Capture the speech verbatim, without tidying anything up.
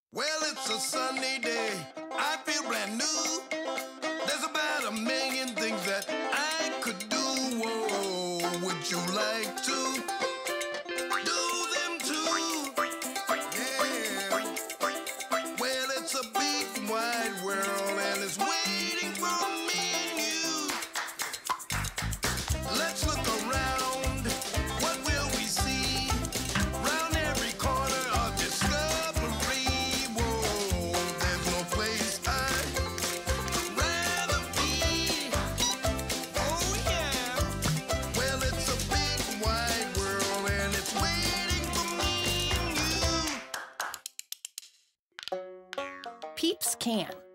Well, it's a sunny day. I feel brand new. There's about a million things that I could do. Whoa, would you like to do them too? Yeah. Well, it's a big wide world and it's waiting for me and you. Let's look around. What will we see? Round every corner of discovery. Whoa, there's no place I'd rather be. Oh yeah. Well, it's a big wide world and it's waiting for me and you. Peeps can.